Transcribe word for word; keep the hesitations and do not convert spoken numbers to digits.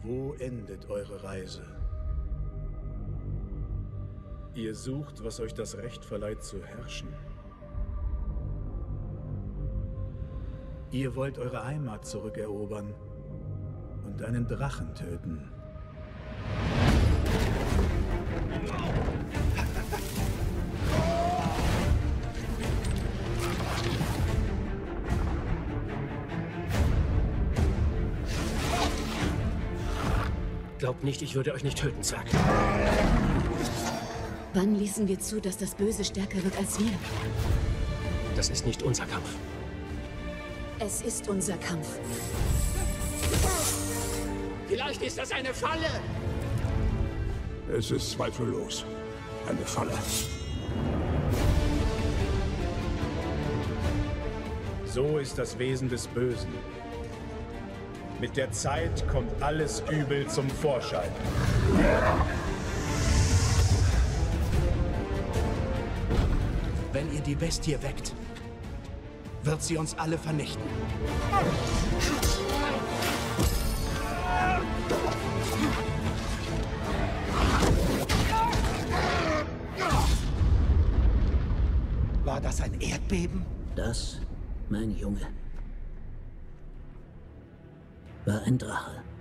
Wo endet eure Reise? Ihr sucht, was euch das Recht verleiht zu herrschen. Ihr wollt eure Heimat zurückerobern und einen Drachen töten. Glaubt nicht, ich würde euch nicht töten, Zack. Wann ließen wir zu, dass das Böse stärker wird als wir? Das ist nicht unser Kampf. Es ist unser Kampf. Vielleicht ist das eine Falle! Es ist zweifellos eine Falle. So ist das Wesen des Bösen. Mit der Zeit kommt alles Übel zum Vorschein. Wenn ihr die Bestie weckt, wird sie uns alle vernichten. War das ein Erdbeben? Das, mein Junge, war ein Drache.